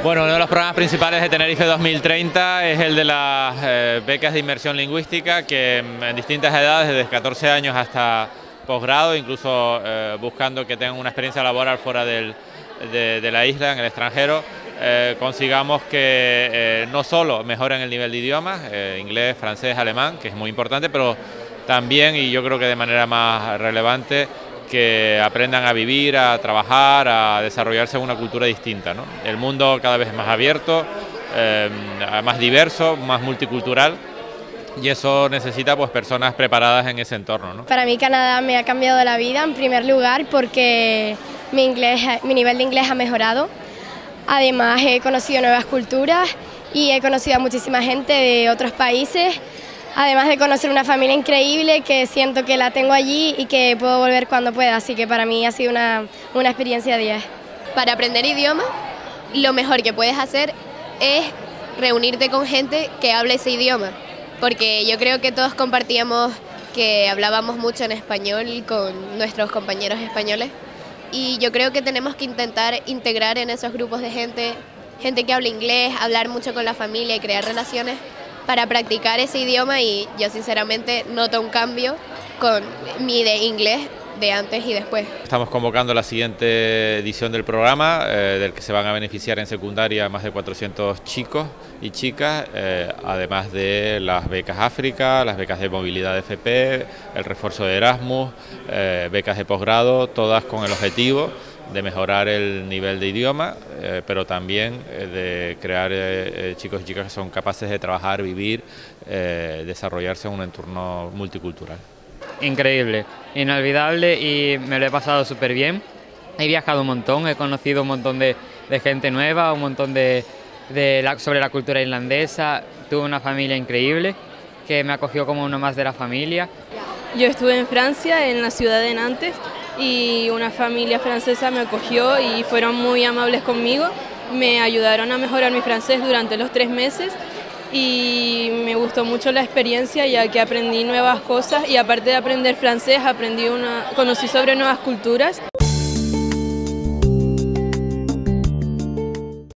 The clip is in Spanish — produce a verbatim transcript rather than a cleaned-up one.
Bueno, uno de los programas principales de Tenerife dos mil treinta es el de las eh, becas de inmersión lingüística, que en distintas edades, desde catorce años hasta posgrado, incluso eh, buscando que tengan una experiencia laboral fuera del, de, de la isla, en el extranjero, eh, consigamos que eh, no solo mejoren el nivel de idiomas, eh, inglés, francés, alemán, que es muy importante, pero también, y yo creo que de manera más relevante, que aprendan a vivir, a trabajar, a desarrollarse en una cultura distinta, ¿no? El mundo cada vez es más abierto, eh, más diverso, más multicultural, y eso necesita pues personas preparadas en ese entorno, ¿no? Para mí Canadá me ha cambiado la vida, en primer lugar porque mi, inglés, mi nivel de inglés ha mejorado. Además he conocido nuevas culturas y he conocido a muchísima gente de otros países. Además de conocer una familia increíble que siento que la tengo allí y que puedo volver cuando pueda, así que para mí ha sido una, una experiencia diez. Para aprender idiomas, lo mejor que puedes hacer es reunirte con gente que hable ese idioma, porque yo creo que todos compartíamos que hablábamos mucho en español con nuestros compañeros españoles, y yo creo que tenemos que intentar integrar en esos grupos de gente, gente que habla inglés, hablar mucho con la familia y crear relaciones para practicar ese idioma, y yo sinceramente noto un cambio con mi de inglés de antes y después. Estamos convocando la siguiente edición del programa, eh, del que se van a beneficiar en secundaria más de cuatrocientos chicos y chicas, eh, además de las becas África, las becas de movilidad de F P, el refuerzo de Erasmus, eh, becas de posgrado, todas con el objetivo de mejorar el nivel de idioma, eh, pero también eh, de crear eh, chicos y chicas que son capaces de trabajar, vivir, eh, desarrollarse en un entorno multicultural. Increíble, inolvidable, y me lo he pasado súper bien. He viajado un montón, he conocido un montón de, de gente nueva, un montón de, de la, sobre la cultura irlandesa. Tuve una familia increíble que me acogió como uno más de la familia. Yo estuve en Francia, en la ciudad de Nantes, y una familia francesa me acogió y fueron muy amables conmigo. Me ayudaron a mejorar mi francés durante los tres meses y me gustó mucho la experiencia, ya que aprendí nuevas cosas, y aparte de aprender francés, aprendí una, conocí sobre nuevas culturas.